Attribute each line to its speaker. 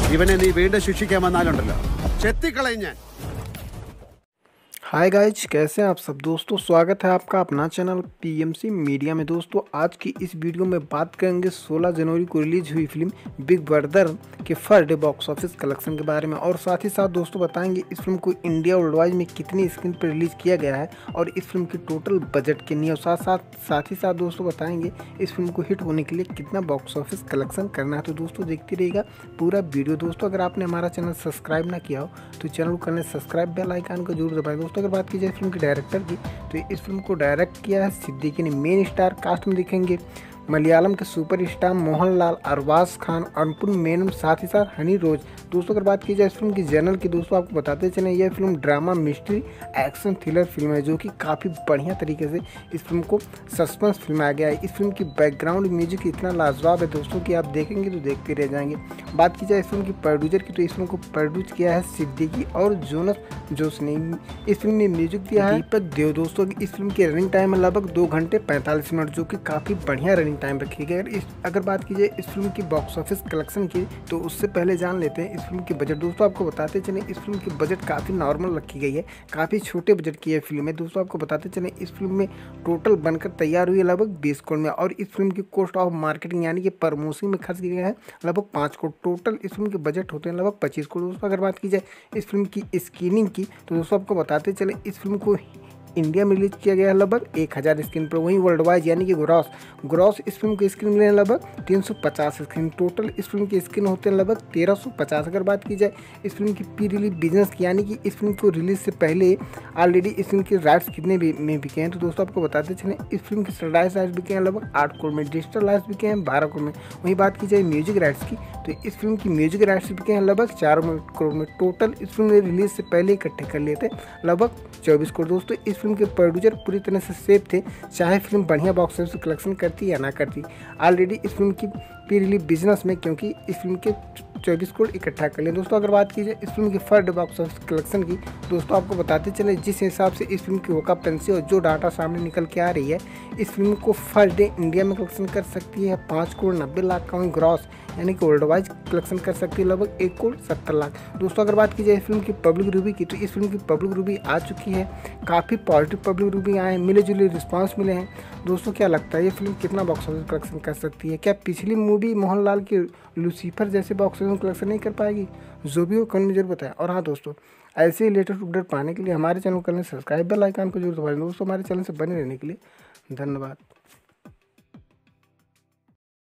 Speaker 1: ഇവനെ നീ വീണ്ടും ശിക്ഷിക്കാൻ വന്നാലുണ്ടല്ലോ ചെത്തിക്കളയും ഞാൻ.
Speaker 2: हाय गाइज, कैसे हैं आप सब दोस्तों। स्वागत है आपका अपना चैनल पीएमसी मीडिया में। दोस्तों आज की इस वीडियो में बात करेंगे 16 जनवरी को रिलीज हुई फिल्म बिग ब्रदर के first day box office collection के बारे में, और साथ ही साथ दोस्तों बताएंगे इस फिल्म को इंडिया वर्ल्ड वाइड में कितनी स्क्रीन पर रिलीज किया गया है और इस फिल्म की टोटल बजट कितनी है। और साथ ही साथ दोस्तों बताएंगे इस फिल्म को हिट होने के लिए कितना बॉक्स ऑफिस कलेक्शन करना है। तो दोस्तों देखते रहिएगा पूरा वीडियो। दोस्तों अगर आपने हमारा चैनल सब्सक्राइब ना किया हो तो चैनल को करने सब्सक्राइब, बेल आइकन को जरूर दबाएं। दोस्तों अगर बात की जाए फिल्म के डायरेक्टर की तो इस फिल्म को डायरेक्ट किया है सिद्दीकी ने। मेन स्टार कास्ट में दिखेंगे मलयालम के सुपरस्टार मोहनलाल, अरबाज खान, अनुपम मेनन, साथ ही साथ हनी रोज। दोस्तों अगर बात की जाए इस फिल्म की जनरल की, दोस्तों आपको बताते चलें यह film drama, mystery, action, thriller film है जो कि काफ़ी बढ़िया तरीके से इस फिल्म को सस्पेंस फिल्माया गया है। इस फिल्म की बैकग्राउंड म्यूजिक इतना लाजवाब है दोस्तों कि आप देखेंगे तो देखते रह जाएंगे। बात की जाए इस फिल्म की प्रोड्यूसर की तो इस फिल्म को प्रोड्यूस किया है सिद्दीकी और जोस ने। इस फिल्म ने म्यूजिक दिया है दीपक देव। दोस्तों इस फिल्म की रनिंग टाइम है लगभग 2 घंटे 45 मिनट, जो कि काफ़ी बढ़िया रनिंग टाइम रखी गई। अगर बात की जाए इस फिल्म की बॉक्स ऑफिस कलेक्शन की तो उससे पहले जान लेते हैं इस फिल्म की बजट। दोस्तों आपको बताते चलें इस फिल्म की बजट काफ़ी नॉर्मल रखी गई है, काफ़ी छोटे बजट की यह फिल्म है। दोस्तों आपको बताते चलें इस फिल्म में टोटल बनकर तैयार हुई है लगभग 20 करोड़ में, और इस फिल्म की कॉस्ट ऑफ मार्केटिंग यानी कि प्रमोशन में खर्च किया है लगभग 5 करोड़। टोटल इस फिल्म के बजट होते हैं लगभग 25 करोड़। दोस्तों अगर बात की जाए इस फिल्म की स्क्रीनिंग की तो दोस्तों आपको बताते चलें इस फिल्म को इंडिया में रिलीज किया गया है लगभग 1000 स्क्रीन पर। वहीं वर्ल्ड वाइड यानी कि ग्रॉस इस फिल्म की स्क्रीन मिले हैं लगभग 350 स्क्रीन। टोटल इस फिल्म की स्क्रीन होते हैं लगभग 1350। अगर बात की जाए इस फिल्म की प्री रिलीज बिजनेस की यानी कि इस फिल्म को रिलीज से पहले ऑलरेडी इस फिल्म के राइट्स कितने में बिके हैं तो दोस्तों आपको बताते चलें इस फिल्म के सैटेलाइट राइट्स बिके हैं लगभग 8 करोड़ में, डिजिटल राइट्स बिके हैं 12 करोड़ में। वहीं बात की जाए म्यूजिक राइट्स की तो इस फिल्म की म्यूजिक राइट्स बिके हैं लगभग 4 करोड़ में। टोटल इस फिल्म ने रिलीज से पहले इकट्ठे कर लिए थे लगभग 24 करोड़। दोस्तों इस फिल्म के प्रोड्यूसर पूरी तरह से सेफ थे, चाहे फिल्म बढ़िया बॉक्स ऑफिस कलेक्शन करती या ना करती। ऑलरेडी इस फिल्म की प्री रिलीज बिजनेस में क्योंकि इस फिल्म के 24 करोड़ इकट्ठा कर लिया। दोस्तों अगर बात की जाए इस फिल्म की फर्स्ट बॉक्स ऑफिस कलेक्शन की, दोस्तों आपको बताते चले जिस हिसाब से इस फिल्म की वकापटेंसी और जो डाटा सामने निकल के आ रही है, इस फिल्म को फर्स्ट डे इंडिया में कलेक्शन कर सकती है 5 करोड़ 90 लाख का। ग्रॉस यानी कि वर्ल्ड वाइड कलेक्शन कर सकती है लगभग 1 करोड़ 70 लाख। दोस्तों अगर बात की जाए इस फिल्म की पब्लिक रिव्यू की तो इस फिल्म की पब्लिक रिव्यू आ चुकी है, काफ़ी पॉजिटिव पब्लिक रिव्यू आए हैं, मिले जुले रिस्पांस मिले हैं। दोस्तों क्या लगता है ये फिल्म कितना बॉक्स ऑफिस कलेक्शन कर सकती है? क्या पिछली मूवी मोहनलाल की लूसीफर जैसे बॉक्स ऑफिस कलेक्शन नहीं कर पाएगी? जो भी हो कमेंट में जरूर बताएं। और हाँ दोस्तों, ऐसे ही लेटेस्ट अपडेट पाने के लिए हमारे चैनल को सब्सक्राइब, बेल आइकन को जरूर दबाएं। दोस्तों हमारे चैनल से बने रहने के लिए धन्यवाद।